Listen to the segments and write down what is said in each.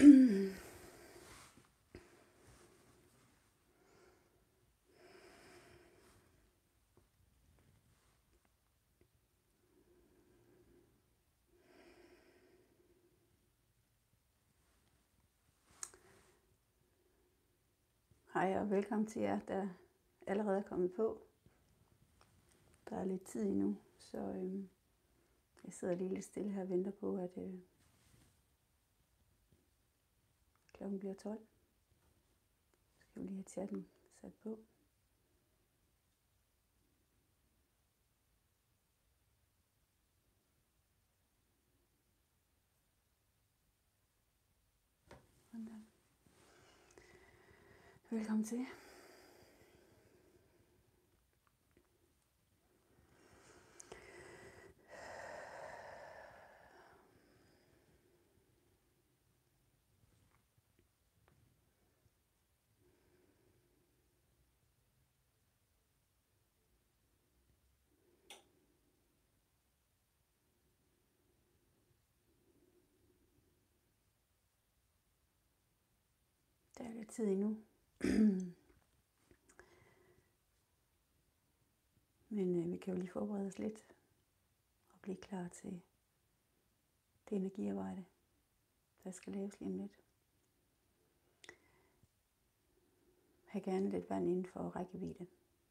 Hej og velkommen til jer, der allerede er kommet på. Der er lidt tid endnu, så jeg sidder lige lidt stille her og venter på, at klokken bliver 12. Så skal vi lige have chatten sat på. Velkommen til. Der er lidt tid endnu. Men vi kan jo lige forberede os lidt og blive klar til det energiarbejde, der skal laves lige om lidt. Ha' gerne lidt vand inden for rækkevidde.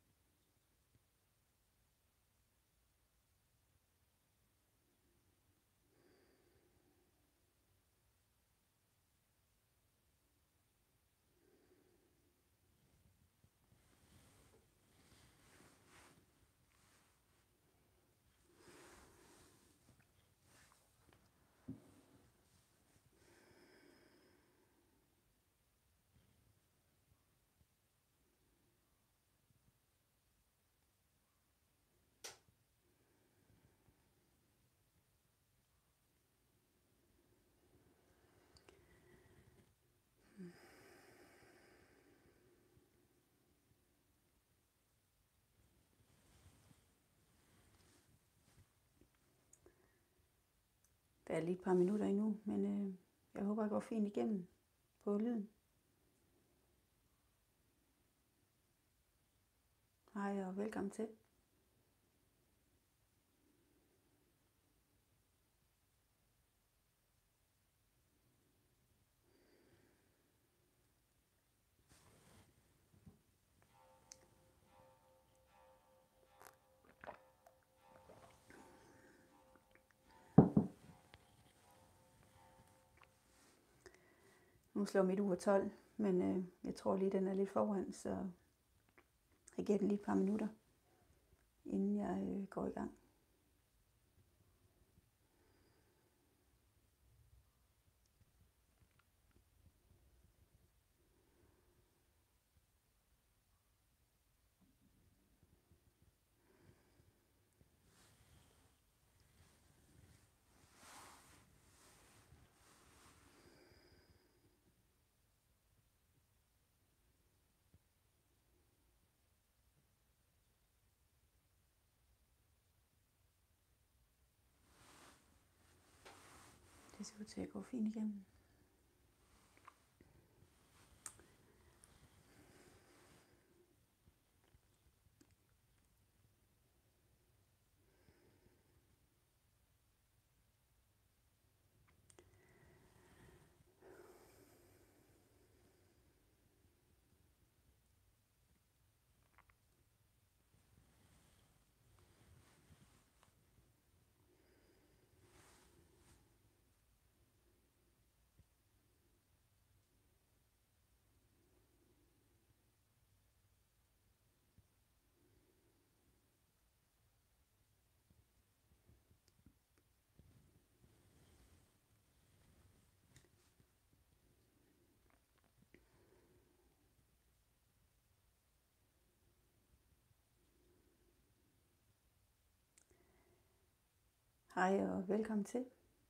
Der er lige et par minutter endnu, men jeg håber, jeg går fint igennem på lyden. Hej og velkommen til. Nu slår mit ur 12, men jeg tror lige, den er lidt foran, så jeg giver den lige et par minutter, inden jeg går i gang. Det ser ud til at gå fint igennem. Hej og velkommen til.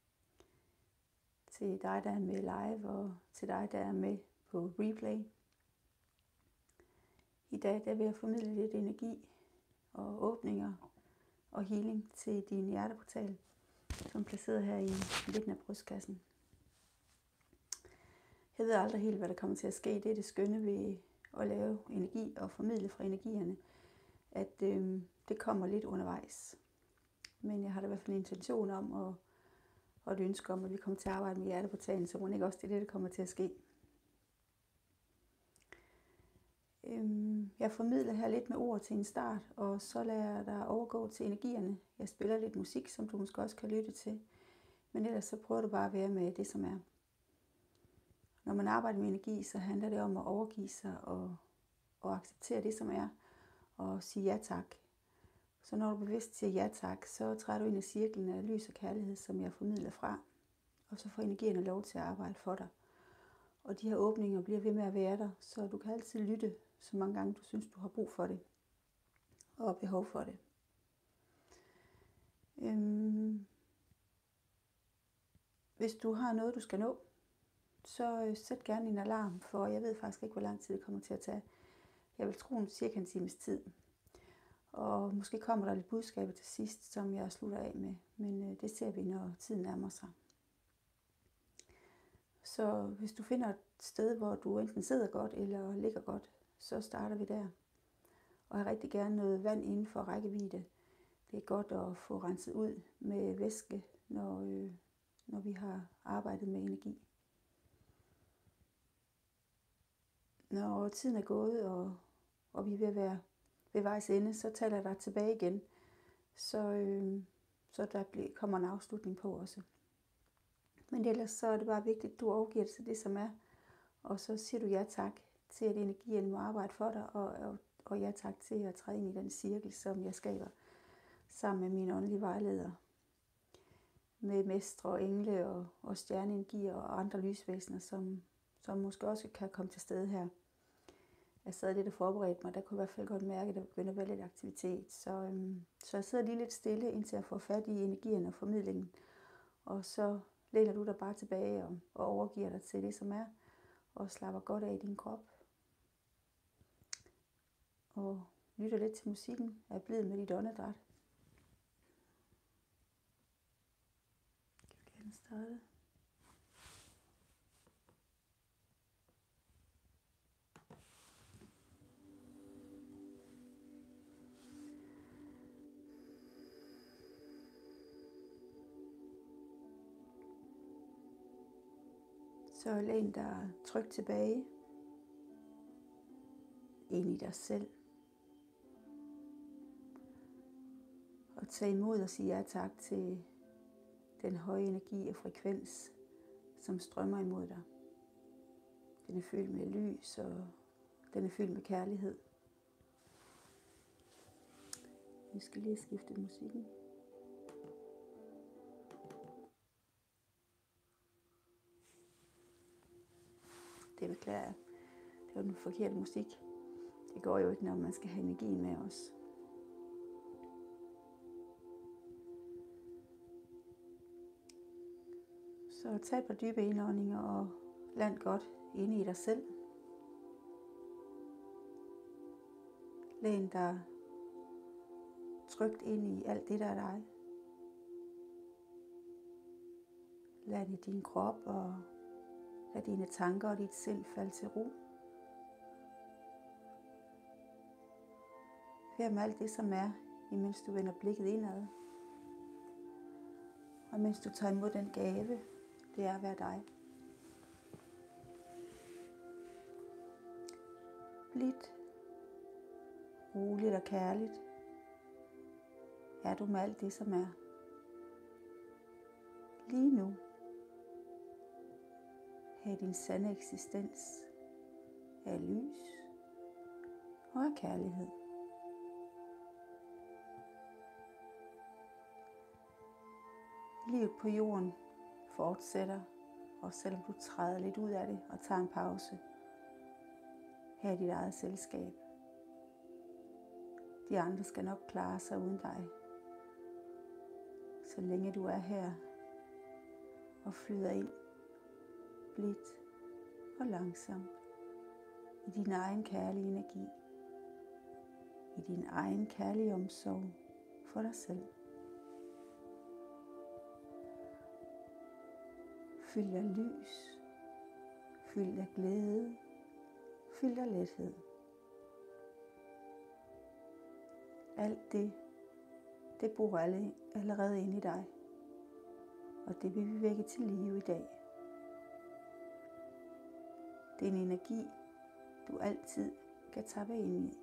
Til dig, der er med live, og til dig, der er med på replay. I dag der vil jeg formidle lidt energi og åbninger og healing til din hjerteportal, som er placeret her i midten af brystkassen. Jeg ved aldrig helt, hvad der kommer til at ske. Det er det skønne ved at lave energi og formidle fra energierne, at det kommer lidt undervejs. Men jeg har da i hvert fald en intention om og et ønske om, at vi kommer til at arbejde med hjerteportalen, så må ikke også det er det, der kommer til at ske. Jeg formidler her lidt med ord til en start, og så lader jeg dig overgå til energierne. Jeg spiller lidt musik, som du måske også kan lytte til, men ellers så prøver du bare at være med det, som er. Når man arbejder med energi, så handler det om at overgive sig og acceptere det, som er, og sige ja tak. Så når du bevidst siger ja tak, så træder du ind i cirklen af lys og kærlighed, som jeg formidler fra, og så får energierne lov til at arbejde for dig. Og de her åbninger bliver ved med at være der, så du kan altid lytte, så mange gange du synes, du har brug for det og behov for det. Hvis du har noget, du skal nå, så sæt gerne en alarm, for jeg ved faktisk ikke, hvor lang tid det kommer til at tage. Jeg vil tro cirka en times tid. Og måske kommer der lidt budskaber til sidst, som jeg slutter af med, men det ser vi, når tiden nærmer sig. Så hvis du finder et sted, hvor du enten sidder godt eller ligger godt, så starter vi der. Og jeg har rigtig gerne noget vand inden for rækkevidde. Det er godt at få renset ud med væske, når vi har arbejdet med energi. Når tiden er gået, og vi er ved at være ved vejs ende, så taler jeg dig tilbage igen, så der kommer en afslutning på også. Men ellers så er det bare vigtigt, at du overgiver dig til det, som er, og så siger du ja tak til, at energien må arbejde for dig, og ja tak til at træde ind i den cirkel, som jeg skaber sammen med mine åndelige vejledere, med mestre og engle og stjerneenergier og andre lysvæsener, som måske også kan komme til stede her. Jeg sad lidt og forberedte mig, der kunne jeg i hvert fald godt mærke, at der begyndte at være lidt aktivitet. Så jeg sidder lige lidt stille, indtil jeg får fat i energien og formidlingen. Og så læner du dig bare tilbage og overgiver dig til det, som er, og slapper godt af i din krop. Og lytter lidt til musikken, er blid med dit åndedræt. Jeg vil gerne starte. Så læn dig trygt tilbage ind i dig selv. Og tag imod og sig ja tak til den høje energi og frekvens, som strømmer imod dig. Den er fyldt med lys, og den er fyldt med kærlighed. Vi skal lige skifte musikken. Det beklager jeg. Det var den forkerte musik. Det går jo ikke, når man skal have energien med os. Så tag et par dybe indåndinger og land godt inde i dig selv. Læn dig trygt ind i alt det, der er dig. Land i din krop og lad dine tanker og dit sind falde til ro. Vær med alt det, som er, imens du vender blikket indad. Og mens du tager imod den gave, det er at være dig. Blidt, roligt og kærligt er du med alt det, som er. Lige nu have din sande eksistens af lys og af kærlighed. Livet på jorden fortsætter, og selvom du træder lidt ud af det og tager en pause, her i dit eget selskab. De andre skal nok klare sig uden dig, så længe du er her og flyder ind blidt og langsomt i din egen kærlige energi, i din egen kærlige omsorg for dig selv. Fyld af lys, fyldt af glæde, fyldt af lethed. Alt det bor allerede inde i dig, og det vil vi vække til live i dag. Det er en energi, du altid kan tappe ind i,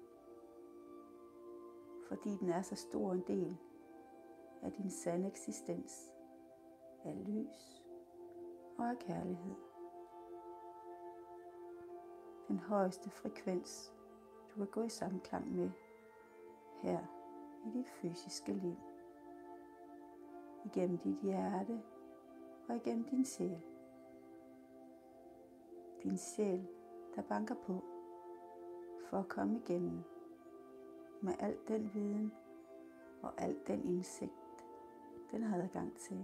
fordi den er så stor en del af din sande eksistens, af lys og af kærlighed. Den højeste frekvens, du kan gå i samklang med her i dit fysiske liv, igennem dit hjerte og igennem din sjæl. Din sjæl, der banker på for at komme igennem med al den viden og al den indsigt, den har adgang til.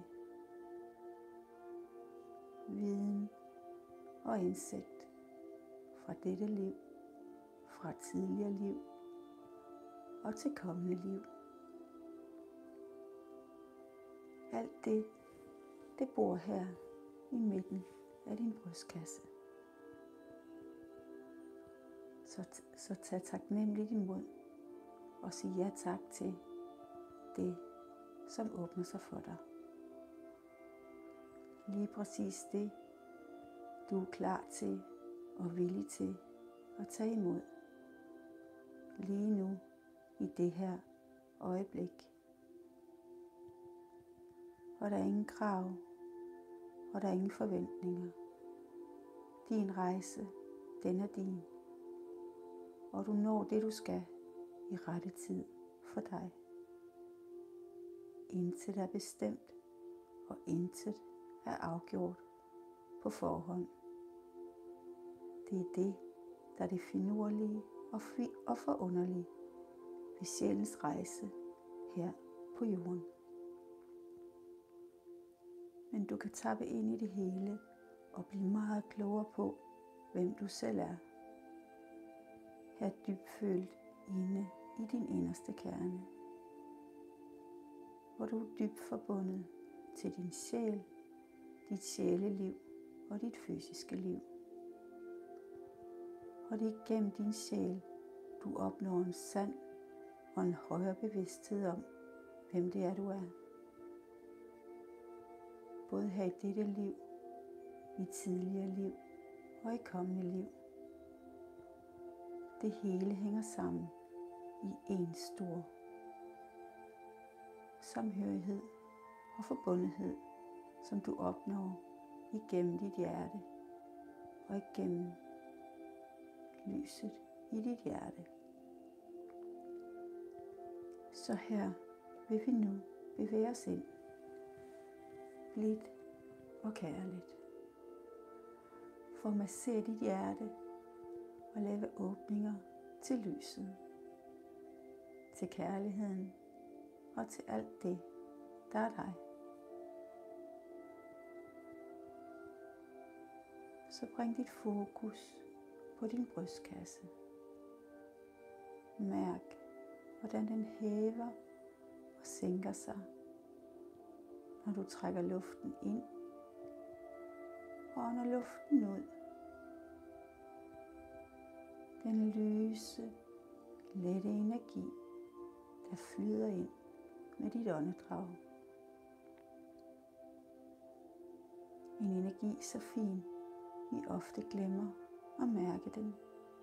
Viden og indsigt fra dette liv, fra tidligere liv og til kommende liv. Alt det bor her i midten af din brystkasse. Så tag taknemmeligt imod og sig ja tak til det, som åbner sig for dig. Lige præcis det, du er klar til og villig til at tage imod. Lige nu, i det her øjeblik. Og der er ingen krav, og der er ingen forventninger. Din rejse, den er din. Og du når det, du skal i rette tid for dig. Intet er bestemt, og intet er afgjort på forhånd. Det er det, der er det finurlige og forunderlige ved sjælens rejse her på jorden. Men du kan tappe ind i det hele og blive meget klogere på, hvem du selv er. Her dybfølt inde i din inderste kerne, hvor du er dybt forbundet til din sjæl, dit sjæleliv og dit fysiske liv. Og det er gennem din sjæl, du opnår en sand og en højere bevidsthed om, hvem det er, du er. Både her i dette liv, i tidligere liv og i kommende liv. Det hele hænger sammen i en stor samhørighed og forbundethed, som du opnår igennem dit hjerte og igennem lyset i dit hjerte. Så her vil vi nu bevæge os ind, blidt og kærligt, for at massere dit hjerte og lave åbninger til lyset, til kærligheden og til alt det, der er dig. Så bring dit fokus på din brystkasse. Mærk, hvordan den hæver og sænker sig, når du trækker luften ind og ånder luften ud. Den lyse, lette energi, der flyder ind med dit åndedrag. En energi så fin, vi ofte glemmer at mærke den.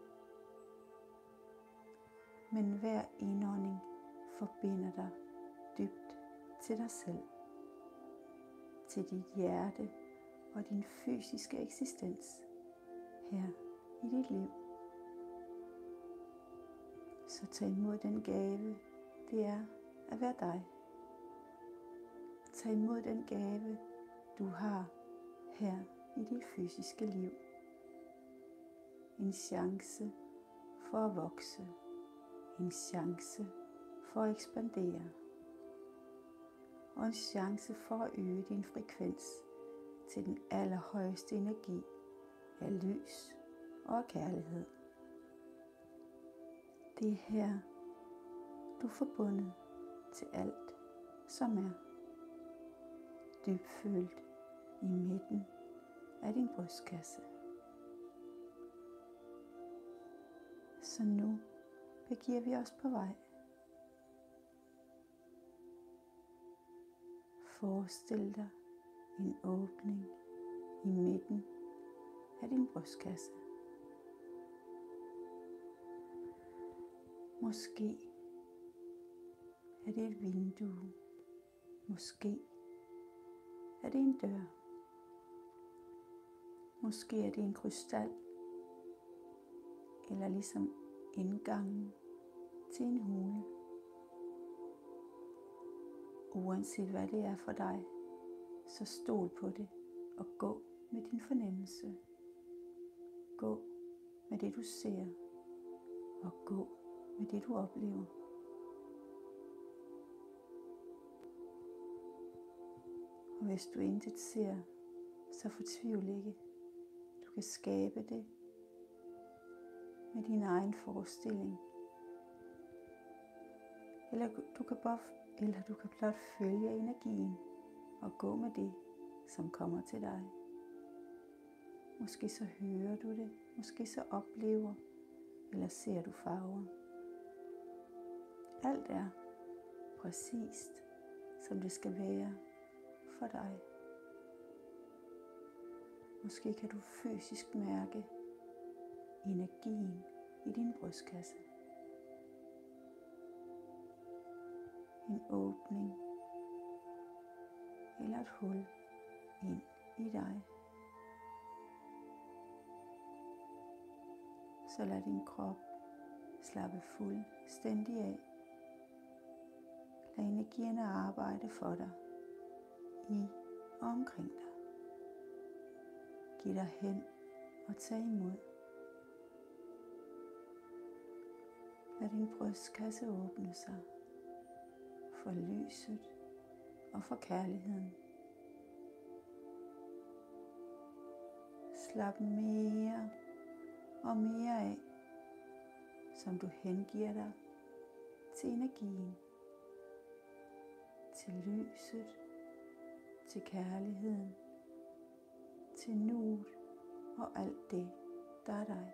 Men hver indånding forbinder dig dybt til dig selv, til dit hjerte og din fysiske eksistens her i dit liv. Så tag imod den gave, det er at være dig. Tag imod den gave, du har her i dit fysiske liv. En chance for at vokse. En chance for at ekspandere. Og en chance for at øge din frekvens til den allerhøjeste energi af lys og kærlighed. Det er her, du er forbundet til alt, som er dybfølt i midten af din brystkasse. Så nu begiver vi os på vej. Forestil dig en åbning i midten af din brystkasse. Måske er det et vindue. Måske er det en dør. Måske er det en krystal. Eller ligesom indgangen til en hule. Uanset hvad det er for dig, så stol på det og gå med din fornemmelse. Gå med det du ser og gå med det du oplever. Og hvis du intet ser, så fortvivl ikke. Du kan skabe det med din egen forestilling. Eller du kan blot følge energien og gå med det, som kommer til dig. Måske så hører du det, måske så oplever, eller ser du farver. Alt er præcist, som det skal være for dig. Måske kan du fysisk mærke energien i din brystkasse. En åbning eller et hul ind i dig. Så lad din krop slappe fuldstændig af. Lad energierne arbejde for dig, i og omkring dig. Giv dig hen og tag imod. Lad din brystkasse åbne sig for lyset og for kærligheden. Slap mere og mere af, som du hengiver dig til energien, til lyset, til kærligheden, til nuet og alt det, der er dig.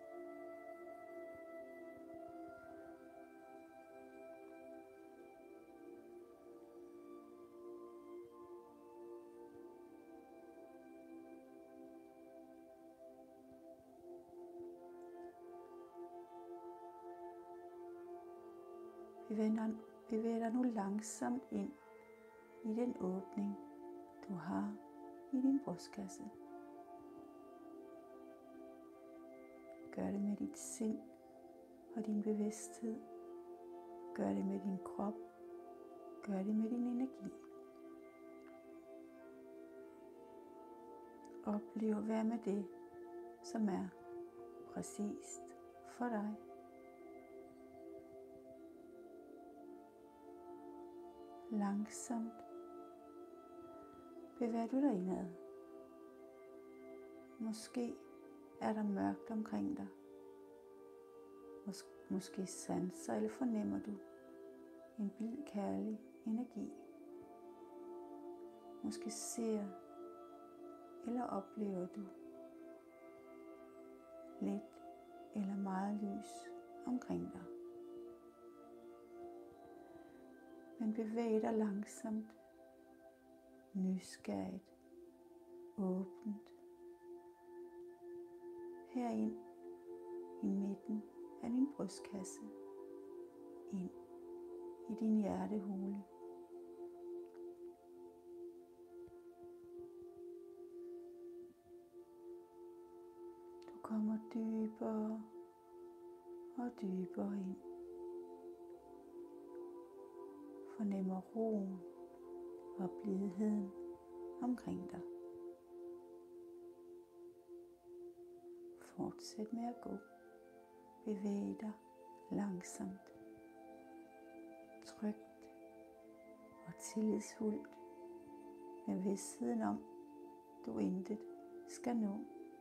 Bevæg dig nu langsomt ind i den åbning, du har i din brystkasse. Gør det med dit sind og din bevidsthed. Gør det med din krop. Gør det med din energi. Oplev at være med det, som er præcist for dig. Langsomt bevæger du dig indad. Måske er der mørkt omkring dig. Måske sanser eller fornemmer du en blid kærlig energi. Måske ser eller oplever du lidt eller meget lys omkring dig. Men bevæg dig langsomt, nysgerrigt, åbent, herind i midten af din brystkasse, ind i din hjertehule. Du kommer dybere og dybere ind. Fornemmer roen og blidheden omkring dig. Fortsæt med at gå. Bevæg dig langsomt, trygt og tillidsfuldt med vidstheden om, du intet skal nå.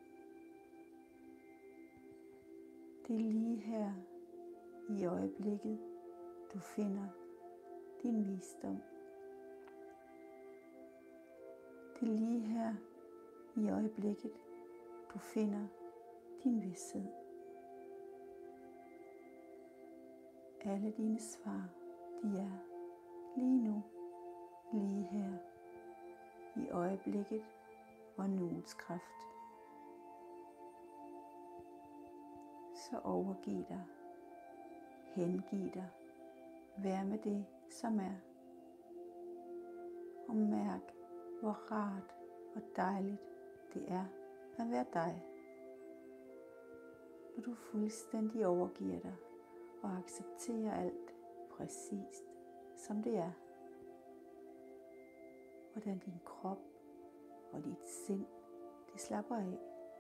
Det er lige her i øjeblikket, du finder din visdom. Det er lige her i øjeblikket, du finder din vished. Alle dine svar, de er lige nu, lige her, i øjeblikket og nuets kraft. Så overgiv dig, hengiv dig, vær med det, som er. Og mærk, hvor rart og dejligt det er at være dig. Når du fuldstændig overgiver dig og accepterer alt præcist, som det er. Hvordan din krop og dit sind, det slapper af.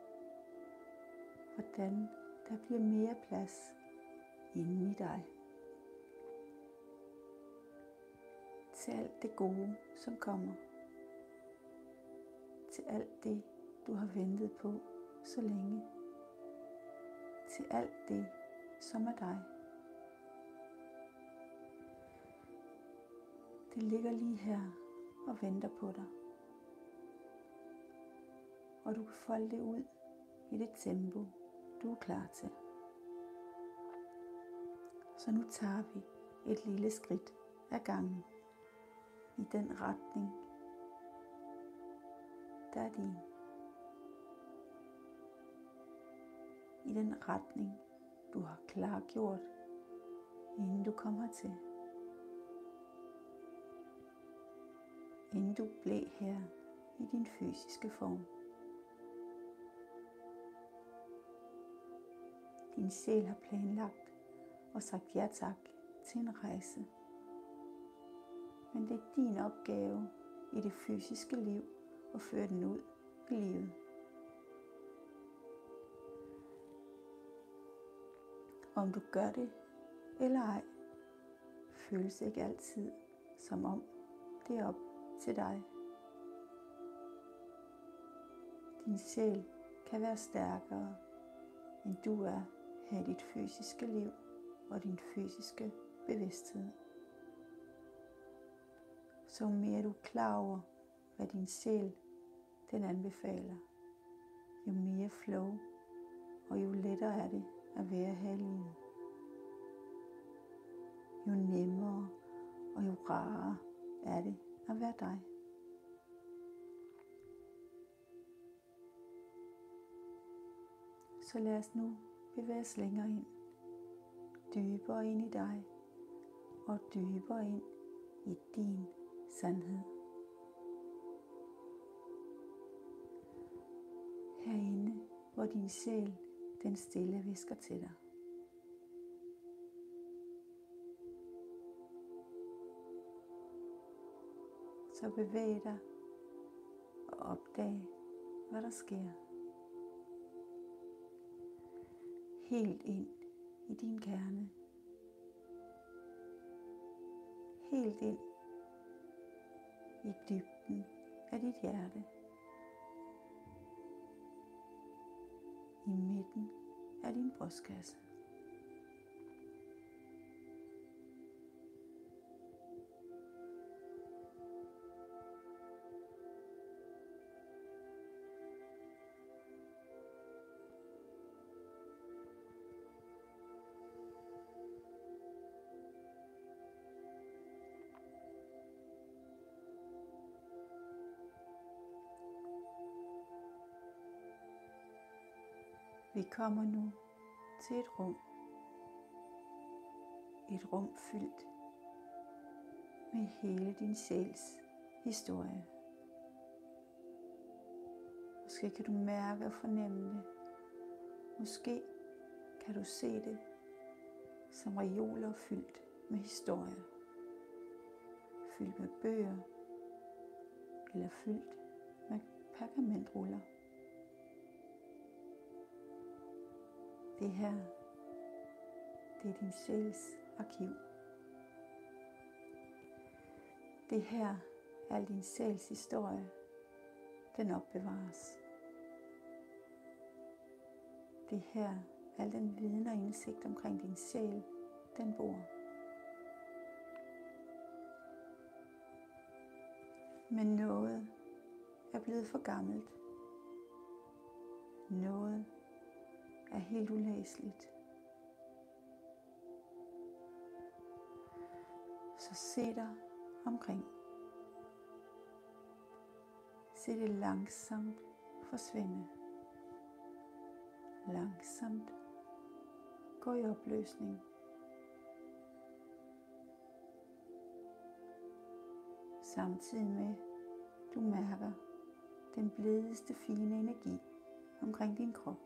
Hvordan der bliver mere plads inde i dig. Til alt det gode, som kommer. Til alt det, du har ventet på så længe. Til alt det, som er dig. Det ligger lige her og venter på dig. Og du kan folde det ud i det tempo, du er klar til. Så nu tager vi et lille skridt ad gangen i den retning, der er din. I den retning, du har klargjort, inden du kom hertil. Inden du blev her i din fysiske form. Din sjæl har planlagt og sagt ja tak til en rejse. Men det er din opgave i det fysiske liv at føre den ud i livet. Om du gør det eller ej, føles ikke altid som om det er op til dig. Din sjæl kan være stærkere, end du er her i dit fysiske liv og din fysiske bevidsthed. Så jo mere du er klar over, hvad din sjæl den anbefaler, jo mere flow og jo lettere er det at være her i livet. Jo nemmere og jo rarere er det at være dig. Så lad os nu bevæge os længere ind, dybere ind i dig og dybere ind i din sandhed. Herinde, hvor din sjæl den stille hvisker til dig. Så bevæg dig og opdag, hvad der sker. Helt ind i din kerne. Helt ind i dybden af dit hjerte. I midten af din brystkasse. Vi kommer nu til et rum. Et rum fyldt med hele din sjæls historie. Måske kan du mærke og fornemme det. Måske kan du se det som reoler fyldt med historier. Fyldt med bøger eller fyldt med pergamentruller. Det her, det er din sjæls arkiv. Det her, al din sjæls historie, den opbevares. Det her, al den viden og indsigt omkring din sjæl, den bor. Men noget er blevet for gammelt. Noget er helt ulæseligt. Så se dig omkring. Se det langsomt forsvinde. Langsomt gå i opløsning. Samtidig med, du mærker den blideste fine energi omkring din krop.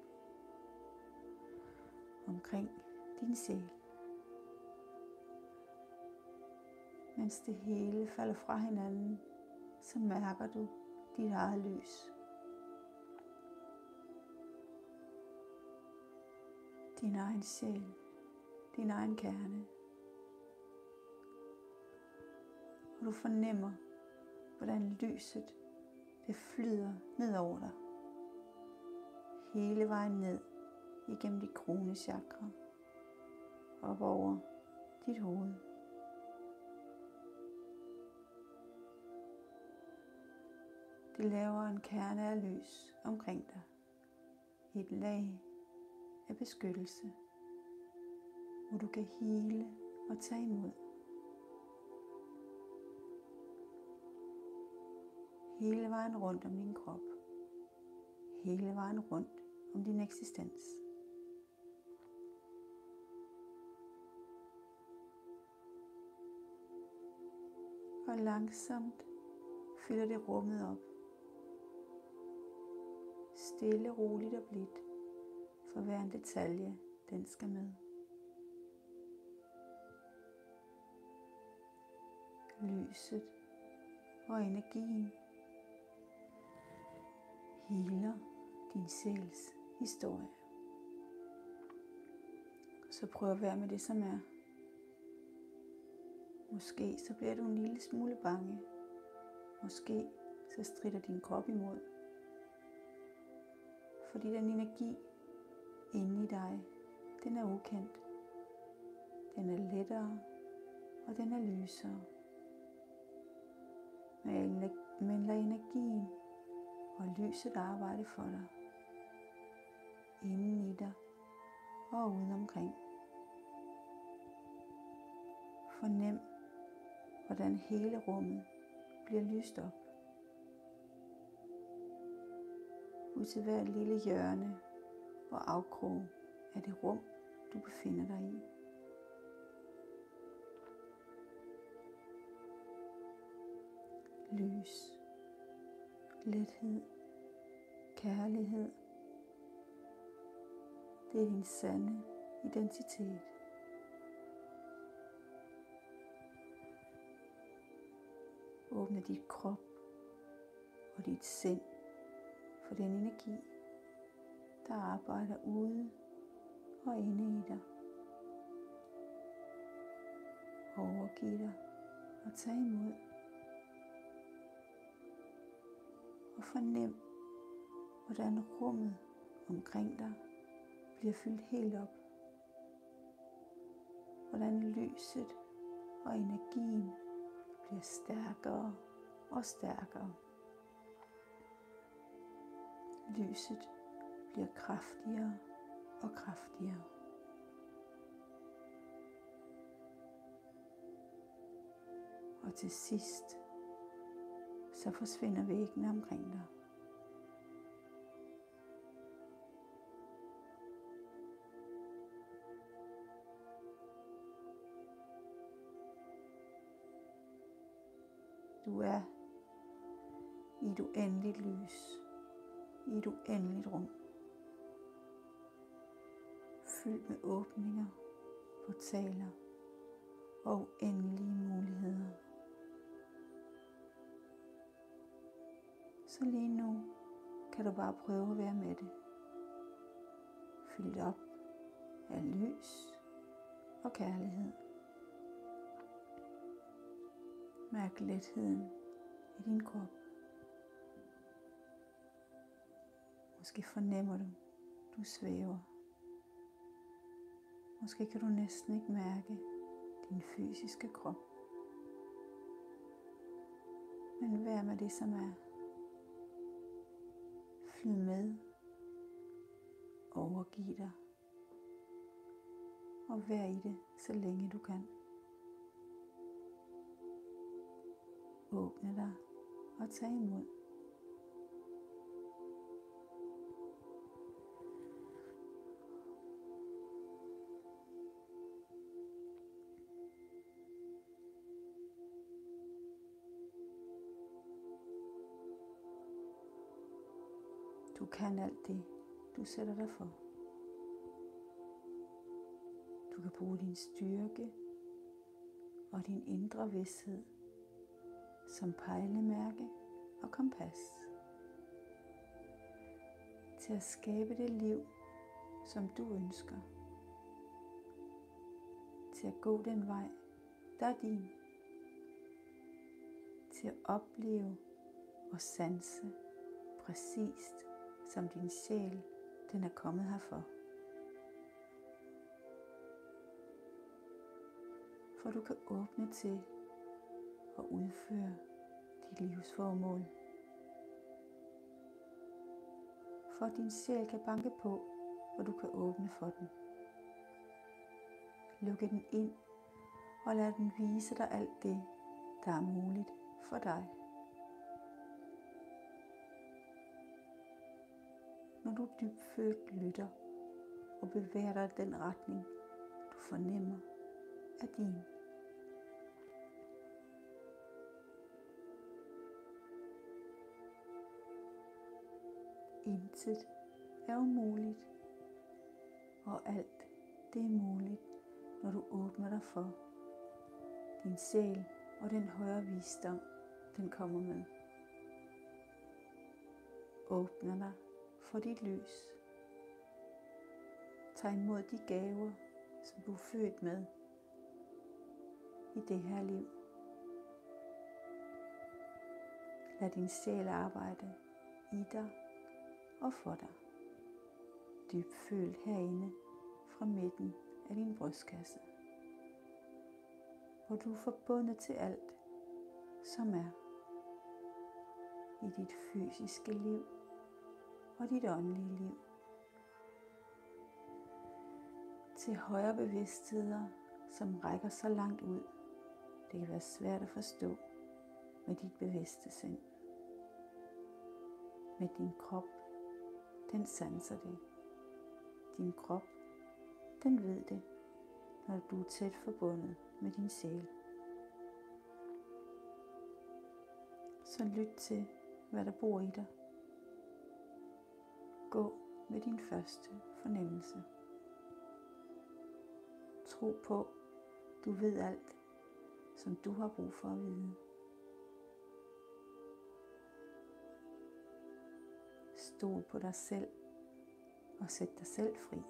Omkring din sjæl. Mens det hele falder fra hinanden, så mærker du dit eget lys. Din egen sjæl. Din egen kerne. Og du fornemmer, hvordan lyset det flyder ned over dig. Hele vejen ned igennem dit kronechakra. Op over dit hoved. Det laver en kerne af lys omkring dig. Et lag af beskyttelse, hvor du kan hele og tage imod. Hele vejen rundt om din krop. Hele vejen rundt om din eksistens. Og langsomt fylder det rummet op. Stille, roligt og blidt. For hver en detalje, den skal med. Lyset og energien healer din sjæls historie. Så prøv at være med det, som er. Måske så bliver du en lille smule bange. Måske så stritter din krop imod. Fordi den energi inde i dig, den er ukendt. Den er lettere, og den er lysere. Men lad energien og lyset arbejde for dig. Inden i dig og uden omkring. Fornem, hvordan hele rummet bliver lyst op. Ud til hver lille hjørne og afkrog af det rum, du befinder dig i. Lys, lethed, kærlighed. Det er din sande identitet. Åbne dit krop og dit sind for den energi, der arbejder ude og inde i dig. Overgiv dig og tag imod. Og fornem, hvordan rummet omkring dig bliver fyldt helt op. Hvordan lyset og energien bliver stærkere og stærkere. Lyset bliver kraftigere og kraftigere. Og til sidst, så forsvinder væggene omkring dig. Du er i et uendeligt lys, i et uendeligt rum, fyldt med åbninger, portaler og uendelige muligheder. Så lige nu kan du bare prøve at være med det. Fyldt op af lys og kærlighed. Mærk letheden i din krop. Måske fornemmer du, du svæver. Måske kan du næsten ikke mærke din fysiske krop. Men vær med det, som er. Flyd med. Overgiv dig. Og vær i det, så længe du kan. Åbne dig og tag imod. Du kan alt det, du sætter dig for. Du kan bruge din styrke og din indre vidsthed som pejlemærke og kompas til at skabe det liv, som du ønsker. Til at gå den vej, der er din. Til at opleve og sanse præcist, som din sjæl, den er kommet herfor. For du kan åbne til at udføre dit livsformål. For din sjæl kan banke på, og du kan åbne for den. Lukke den ind og lad den vise dig alt det, der er muligt for dig. Når du dybfølt lytter og bevæger dig i den retning, du fornemmer er din. Intet er umuligt, og alt det er muligt, når du åbner dig for din sjæl og den højere visdom, den kommer med. Åbner dig for dit lys. Tag imod de gaver, som du er født med i det her liv. Lad din sjæl arbejde i dig og for dig. Dybfølt herinde fra midten af din brystkasse, hvor du er forbundet til alt, som er i dit fysiske liv og dit åndelige liv. Til højere bevidstheder, som rækker så langt ud, det kan være svært at forstå med dit bevidste sind. Med din krop, den sanser det. Din krop, den ved det, når du er tæt forbundet med din sjæl. Så lyt til, hvad der bor i dig. Gå med din første fornemmelse. Tro på, du ved alt, som du har brug for at vide. Stol på dig selv og sæt dig selv fri.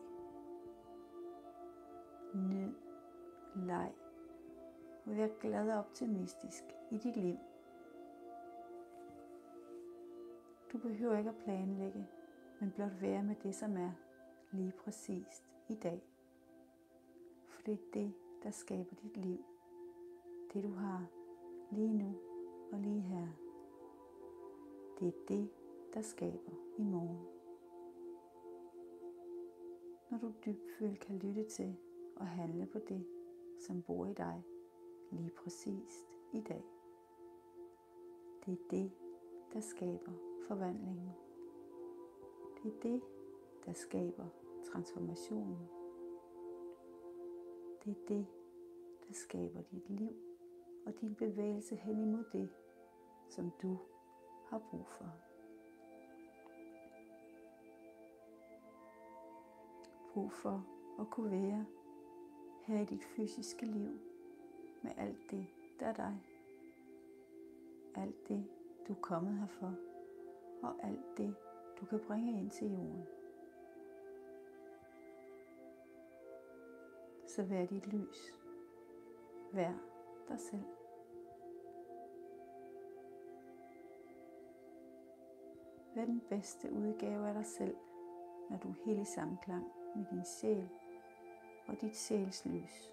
Nyd, leg og vær glad og optimistisk i dit liv. Du behøver ikke at planlægge, men blot være med det, som er lige præcist i dag. For det er det, der skaber dit liv. Det du har lige nu og lige her. Det er det, der skaber i morgen. Når du dybfølt kan lytte til og handle på det, som bor i dig lige præcist i dag. Det er det, der skaber forvandlingen. Det er det, der skaber transformationen. Det er det, der skaber dit liv og din bevægelse hen imod det, som du har brug for. Brug for at kunne være her i dit fysiske liv med alt det, der er dig. Alt det, du er kommet her for, og alt det, du kan bringe ind til jorden. Så vær dit lys. Vær dig selv. Vær den bedste udgave af dig selv, når du er helt i samklang med din sjæl og dit sjæls lys.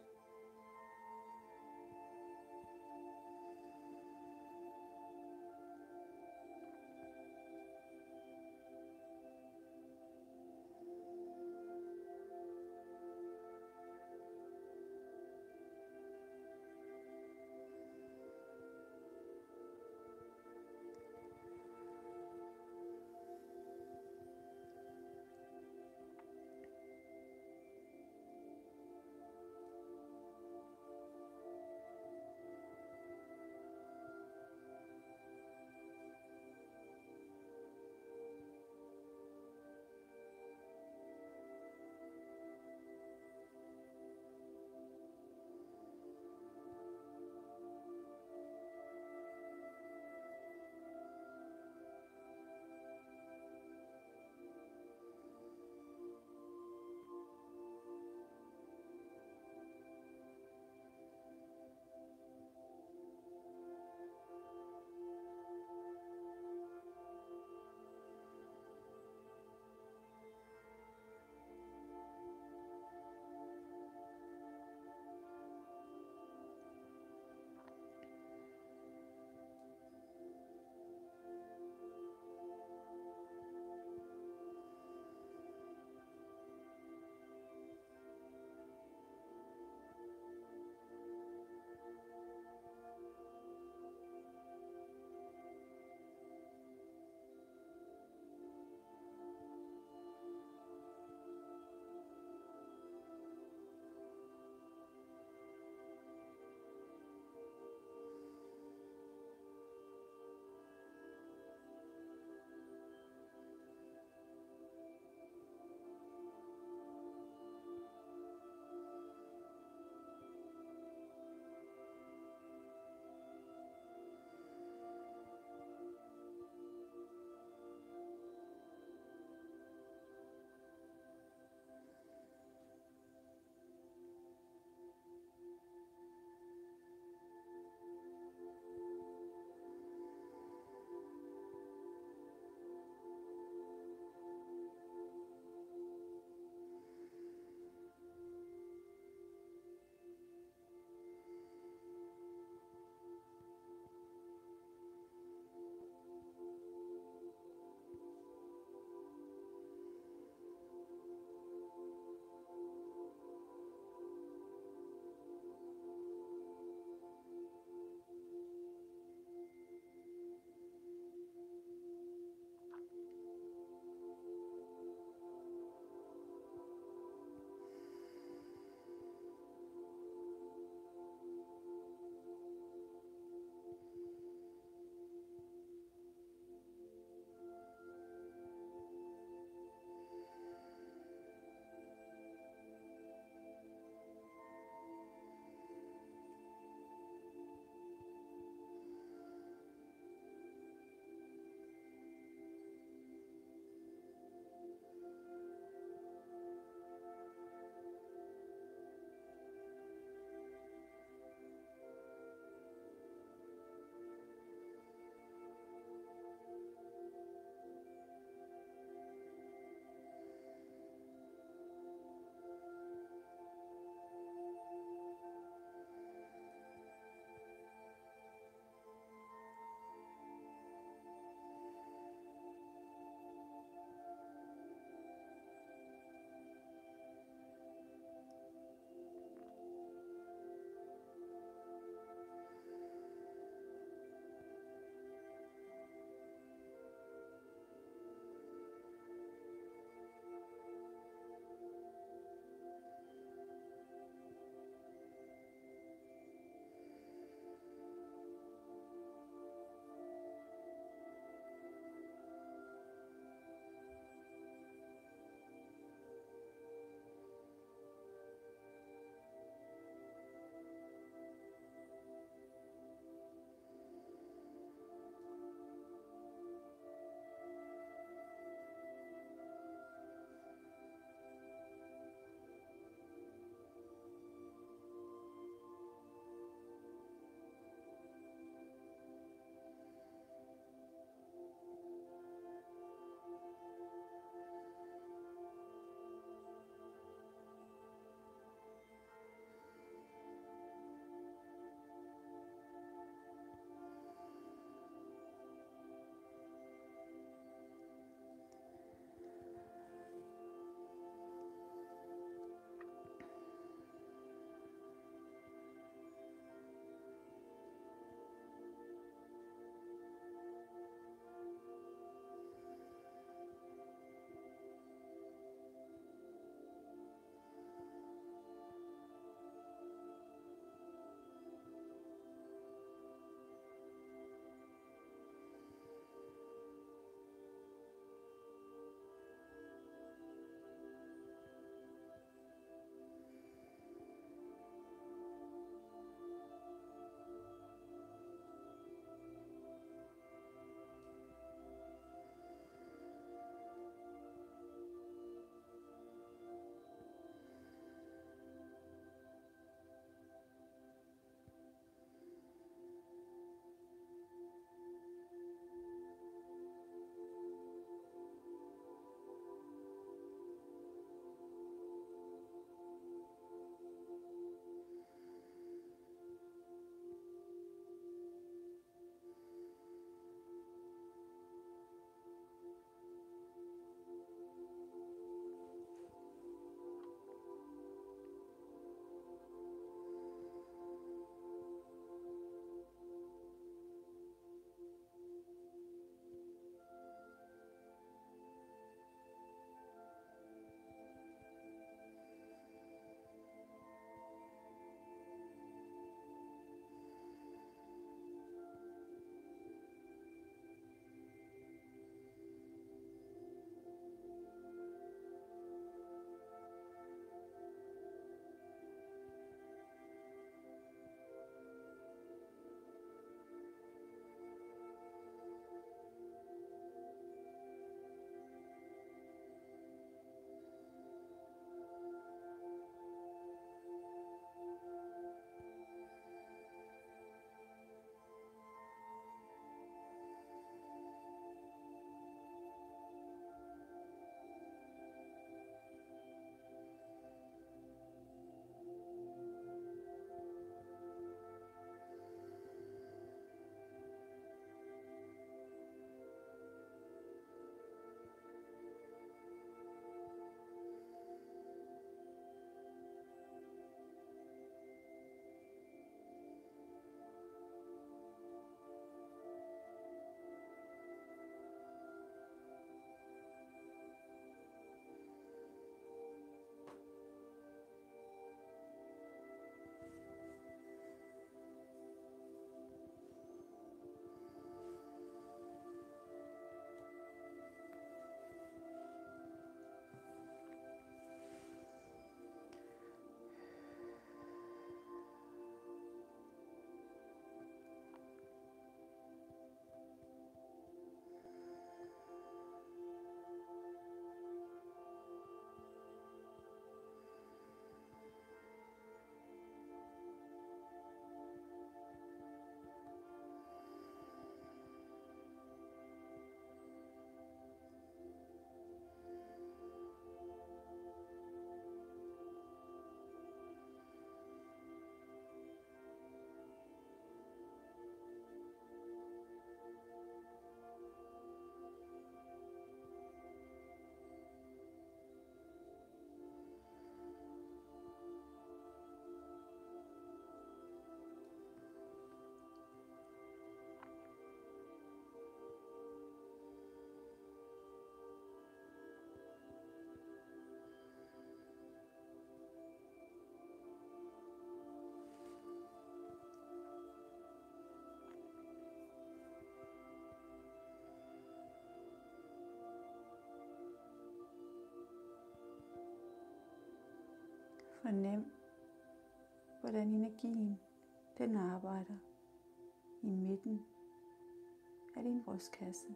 Fornem, hvordan energien den arbejder i midten af din brystkasse.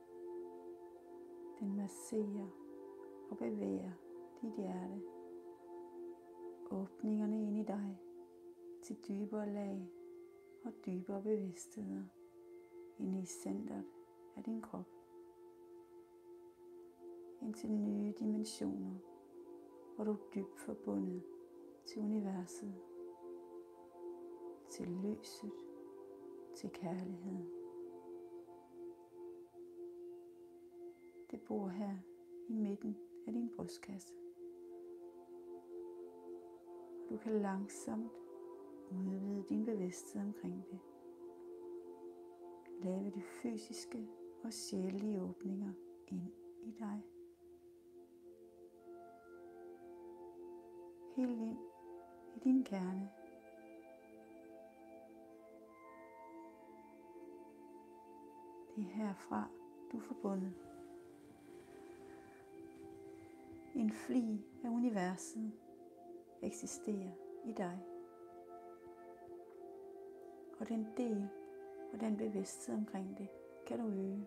Den masserer og bevæger dit hjerte. Åbningerne ind i dig til dybere lag og dybere bevidstheder inde i centret af din krop. Ind til nye dimensioner, hvor du er dybt forbundet til universet, til lyset, til kærligheden. Det bor her i midten af din brystkasse. Du kan langsomt udvide din bevidsthed omkring det. Lave de fysiske og sjælelige åbninger ind i dig. Helt ind i din kerne. Det er herfra, du er forbundet. En flig af universet eksisterer i dig. Og den del og den bevidsthed omkring det kan du øge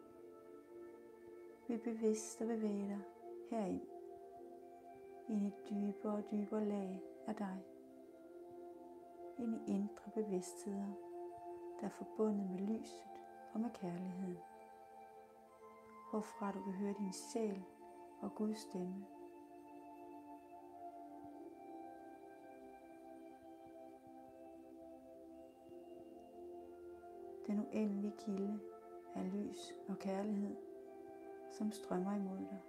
ved bevidst at bevæge dig herind. Ind i dybere og dybere lag af dig. Ind i indre bevidstheder, der er forbundet med lyset og med kærligheden. Hvorfra du kan høre din sjæl og Guds stemme. Den uendelige kilde af lys og kærlighed, som strømmer imod dig.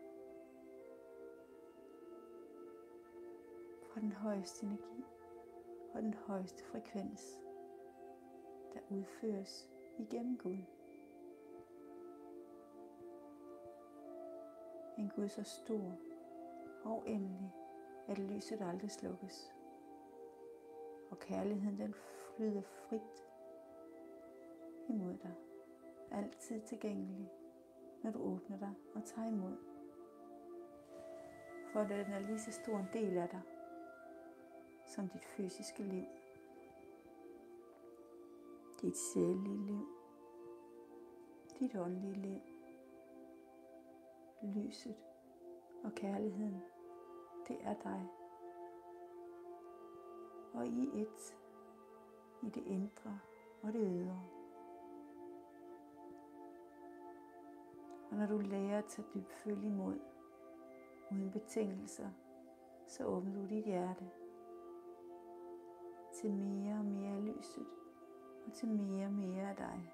Fra den højeste energi og den højeste frekvens, der udføres igennem Gud. En Gud så stor og uendelig, at lyset aldrig slukkes. Og kærligheden den flyder frit imod dig. Altid tilgængelig, når du åbner dig og tager imod. For den er lige så stor en del af dig, som dit fysiske liv. Dit sjælelige liv. Dit åndelige liv. Lyset og kærligheden, det er dig. Og I et, i det indre og det ydre. Og når du lærer at tage dybfølt imod, uden betingelser, så åbner du dit hjerte til mere og mere af lyset og til mere og mere af dig.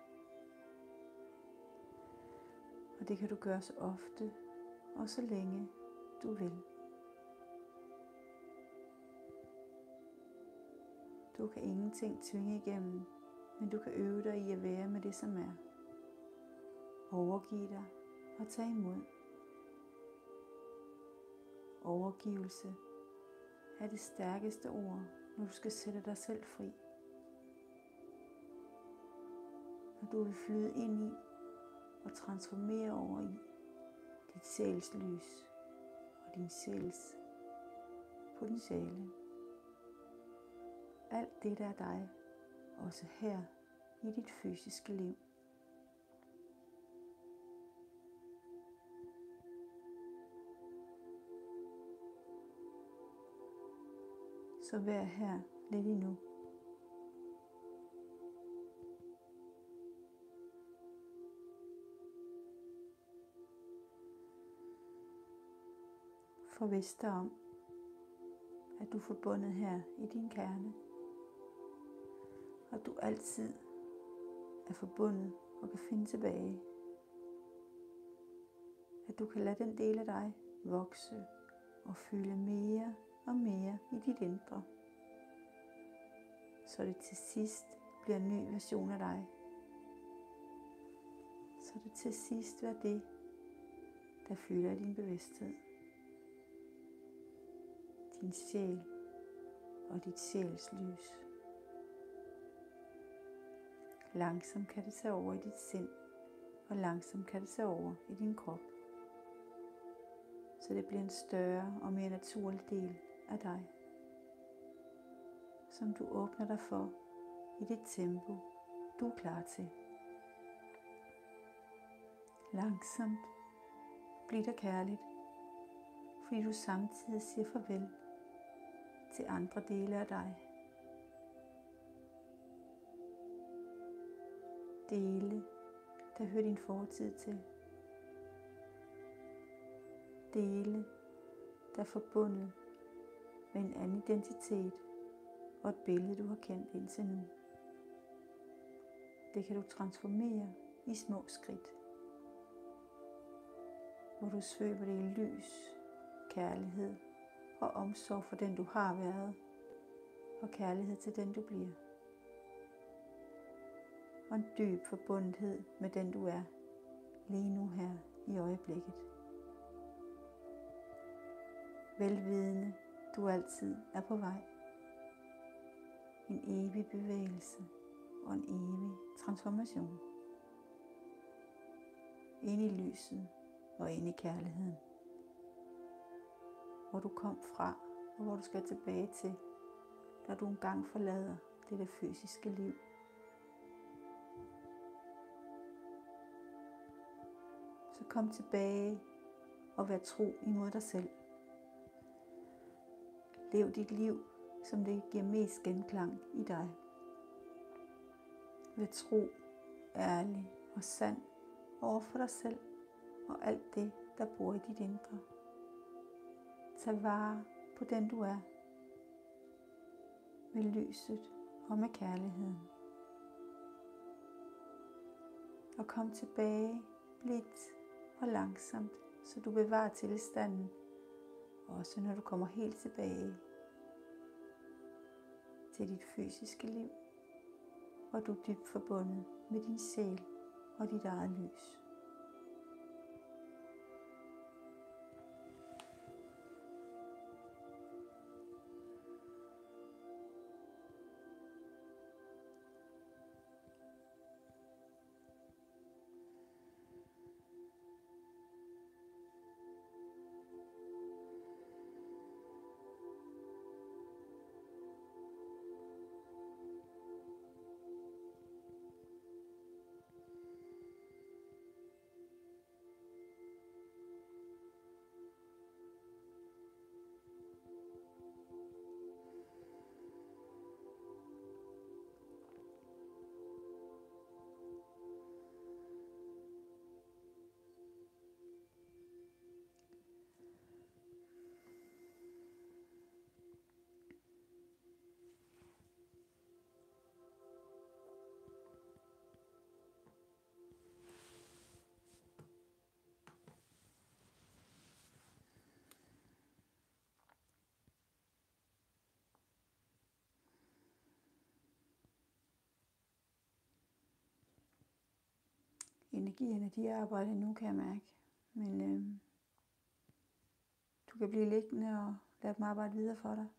Og det kan du gøre så ofte og så længe du vil. Du kan ingenting tvinge igennem, men du kan øve dig i at være med det som er. Overgive dig og tage imod. Overgivelse er det stærkeste ord, når du skal sætte dig selv fri. Når du vil flyde ind i og transformere over i dit sjæls lys og din sjæls potentiale. Alt det der er dig, også her i dit fysiske liv. Så vær her lidt endnu. Forvis dig om, at du er forbundet her i din kerne. Og du altid er forbundet og kan finde tilbage. At du kan lade den del af dig vokse og fylde mere og mere i dit indre. Så det til sidst bliver en ny version af dig. Så det til sidst bliver det, der fylder din bevidsthed. Din sjæl og dit sjæls lys. Langsomt kan det tage over i dit sind, og langsomt kan det tage over i din krop. Så det bliver en større og mere naturlig del af dig. som du åbner dig for i det tempo, du er klar til. Langsomt bliv der kærligt, fordi du samtidig siger farvel til andre dele af dig. Dele, der hører din fortid til. Dele, der er forbundet med en anden identitet og et billede, du har kendt indtil nu. Det kan du transformere i små skridt, hvor du svøber det i lys, kærlighed og omsorg for den, du har været, og kærlighed til den, du bliver. Og en dyb forbundethed med den, du er lige nu her i øjeblikket. Velvidende, du altid er på vej. En evig bevægelse og en evig transformation. Ind i lyset og ind i kærligheden. Hvor du kom fra og hvor du skal tilbage til, da du engang forlader dette fysiske liv. Så kom tilbage og vær tro imod dig selv. Lev dit liv, som det giver mest genklang i dig. Vær tro, ærlig og sand over for dig selv og alt det, der bor i dit indre. Tag vare på den du er, med lyset og med kærligheden. Og kom tilbage blidt og langsomt, så du bevarer tilstanden, også når du kommer helt tilbage til dit fysiske liv, hvor du er dybt forbundet med din sjæl og dit eget lys. Energierne, de arbejder nu, kan jeg mærke. Men du kan blive liggende og lade dem arbejde videre for dig.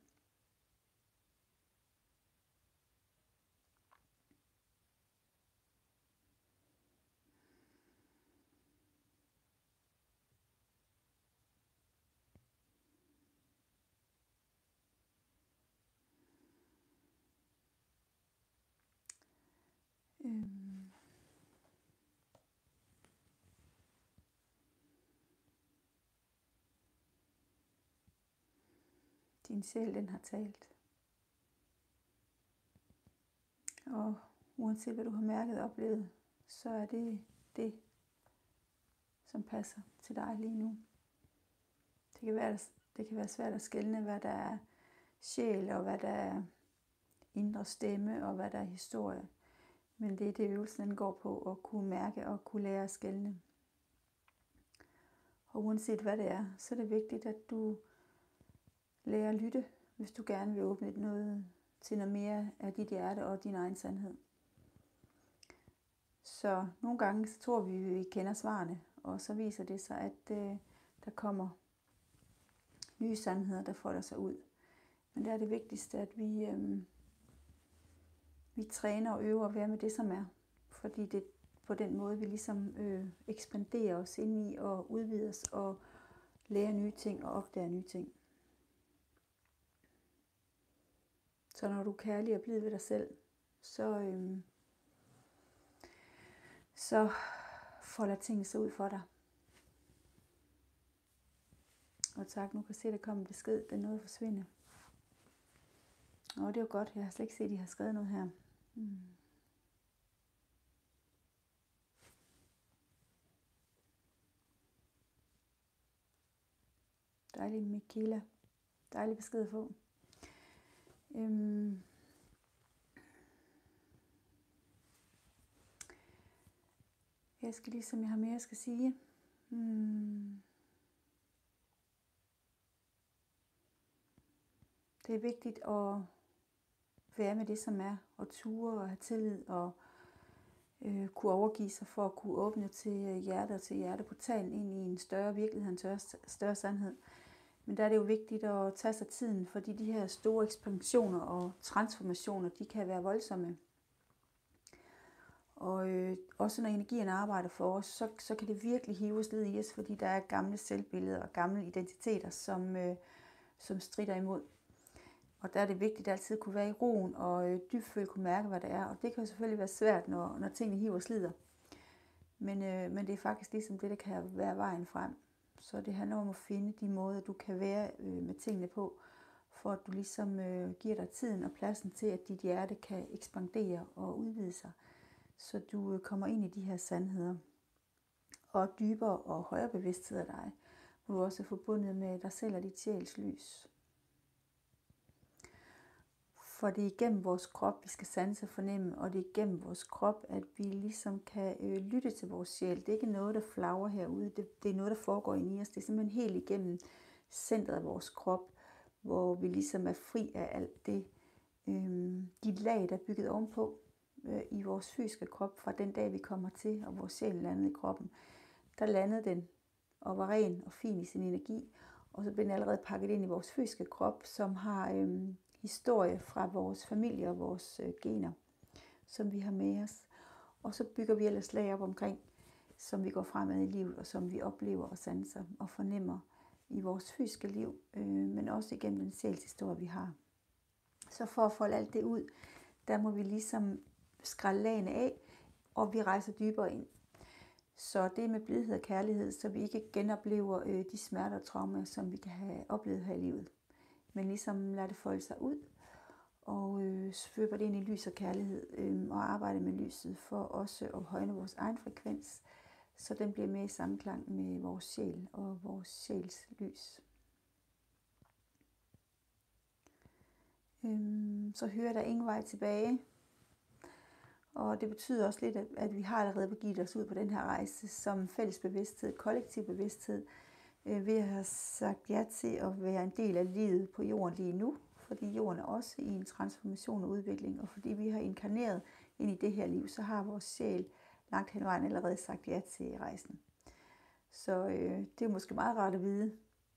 Din sjæl, den har talt. Og uanset hvad du har mærket og oplevet, så er det det, som passer til dig lige nu. Det kan være svært at skelne, hvad der er sjæl, og hvad der er indre stemme, og hvad der er historie. Men det er det, øvelsen går på, at kunne mærke og kunne lære at skelne. Og uanset hvad det er, så er det vigtigt, at du lærer at lytte, hvis du gerne vil åbne noget til noget mere af dit hjerte og din egen sandhed. Så nogle gange så tror vi, at vi kender svarene, og så viser det sig, at der kommer nye sandheder, der folder sig ud. Men det er det vigtigste, at vi træner og øver at være med det, som er. Fordi det på den måde, vi ligesom ekspanderer os ind i og udvider os og lærer nye ting og opdager nye ting. Så når du er kærlig og blid ved dig selv, så folder tingene sig ud for dig. Og tak, nu kan jeg se, at der kommer en besked, den nåede at forsvinde. Og det er jo godt, jeg har slet ikke set, at I har skrevet noget her. Dejlig Michaela. Dejlig besked at få. Jeg skal ligesom, jeg har mere, jeg skal sige. Det er vigtigt at være med det, som er, og ture og have tillid og kunne overgive sig for at kunne åbne til hjertet og til hjerteportalen ind i en større virkelighed, en større sandhed. Men der er det jo vigtigt at tage sig tiden, fordi de her store ekspansioner og transformationer, de kan være voldsomme. Og også når energien arbejder for os, så kan det virkelig hive os ned i os, fordi der er gamle selvbilleder og gamle identiteter, som strider imod. Og der er det vigtigt at altid kunne være i roen og dybfølt kunne mærke, hvad det er. Og det kan jo selvfølgelig være svært, når tingene hiver og slider. Men det er faktisk ligesom det, der kan være vejen frem. Så det handler om at finde de måder, du kan være med tingene på, for at du ligesom giver dig tiden og pladsen til, at dit hjerte kan ekspandere og udvide sig. Så du kommer ind i de her sandheder. Og dybere og højere bevidsthed af dig, hvor du også er forbundet med dig selv og dit sjæls lys. For det er igennem vores krop, vi skal sanse og fornemme, og det er igennem vores krop, at vi ligesom kan lytte til vores sjæl. Det er ikke noget, der flagrer herude, det er noget, der foregår inde i os. Det er simpelthen helt igennem centret af vores krop, hvor vi ligesom er fri af alt det, de lag, der er bygget ovenpå i vores fysiske krop, fra den dag, vi kommer til, og vores sjæl landede i kroppen. Der landede den og var ren og fin i sin energi, og så blev den allerede pakket ind i vores fysiske krop, som har historie fra vores familie og vores gener, som vi har med os. Og så bygger vi ellers lag op omkring, som vi går fremad i livet, og som vi oplever og sanser og fornemmer i vores fysiske liv, men også igennem den sjælshistorie, vi har. Så for at folde alt det ud, der må vi ligesom skrælle lagene af, og vi rejser dybere ind. Så det er med blidhed og kærlighed, så vi ikke genoplever de smerter og traumer, som vi kan have oplevet her i livet. Men ligesom lade det folde sig ud, og svøber det ind i lys og kærlighed, og arbejde med lyset for også at højne vores egen frekvens, så den bliver mere i samklang med vores sjæl og vores sjæls lys. Så hører der ingen vej tilbage. Og det betyder også lidt, at vi har allerede begivet os ud på den her rejse som fælles bevidsthed, kollektiv bevidsthed, ved at have sagt ja til at være en del af livet på jorden lige nu, fordi jorden er også i en transformation og udvikling, og fordi vi har inkarneret ind i det her liv, så har vores sjæl langt hen ad vejen allerede sagt ja til rejsen. Så det er måske meget rart at vide,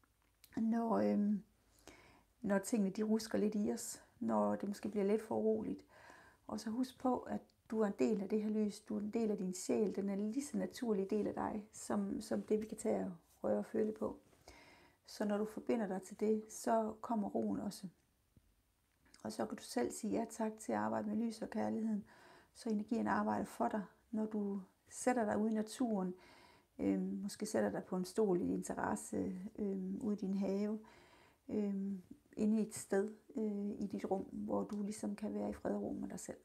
når tingene de rusker lidt i os, når det måske bliver lidt for roligt. Og så husk på, at du er en del af det her lys, du er en del af din sjæl, den er en lige så naturlig del af dig, som det vi kan tage og røre og føle på. Så når du forbinder dig til det, så kommer roen også. Og så kan du selv sige ja tak til at arbejde med lys og kærligheden, så energien arbejder for dig, når du sætter dig ude i naturen, måske sætter dig på en stol i din terrasse, ude i din have, inde i et sted i dit rum, hvor du ligesom kan være i fred og ro med dig selv.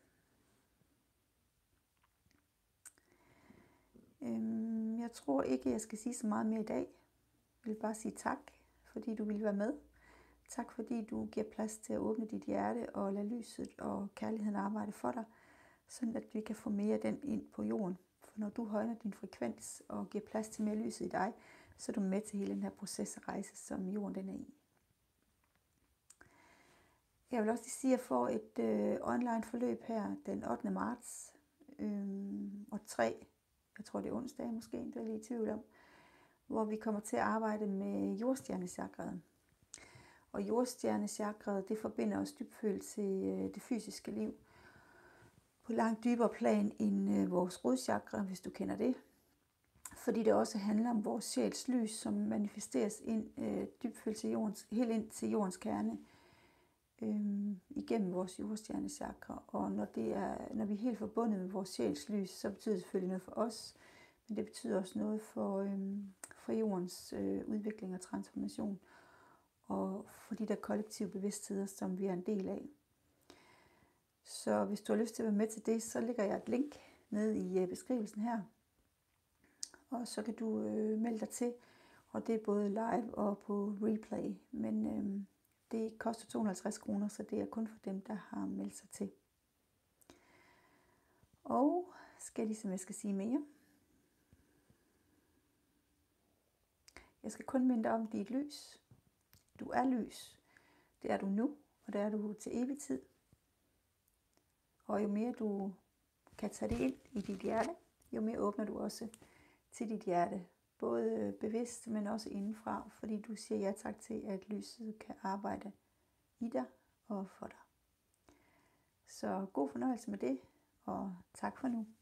Jeg tror ikke, jeg skal sige så meget mere i dag. Jeg vil bare sige tak, fordi du ville være med. Tak, fordi du giver plads til at åbne dit hjerte og lade lyset og kærligheden arbejde for dig, sådan at vi kan få mere af den ind på jorden. For når du højner din frekvens og giver plads til mere lyset i dig, så er du med til hele den her proces og rejse, som jorden den er i. Jeg vil også lige sige, at jeg får et online forløb her den 8. marts og 3, jeg tror det er onsdag måske, det er jeg lige i tvivl om, hvor vi kommer til at arbejde med jordstjernechakraet. Og jordstjernechakraet, det forbinder os dybfølt til det fysiske liv på langt dybere plan end vores rodchakra, hvis du kender det. Fordi det også handler om vores sjæls lys, som manifesteres ind dybfølt til jordens, helt ind til jordens kerne. igennem vores jordstjernechakra. Og når vi er helt forbundet med vores sjæls lys, så betyder det selvfølgelig noget for os, men det betyder også noget for jordens udvikling og transformation, og for de der kollektive bevidstheder, som vi er en del af. Så hvis du har lyst til at være med til det, så lægger jeg et link nede i beskrivelsen her, og så kan du melde dig til, og det er både live og på replay, men det koster 250 kroner, så det er kun for dem, der har meldt sig til. Og skal jeg skal sige mere? Jeg skal kun minde dig om dit lys. Du er lys. Det er du nu, og det er du til evig tid. Og jo mere du kan tage det ind i dit hjerte, jo mere åbner du også til dit hjerte. Både bevidst, men også indenfra, fordi du siger ja tak til, at lyset kan arbejde i dig og for dig. Så god fornøjelse med det, og tak for nu.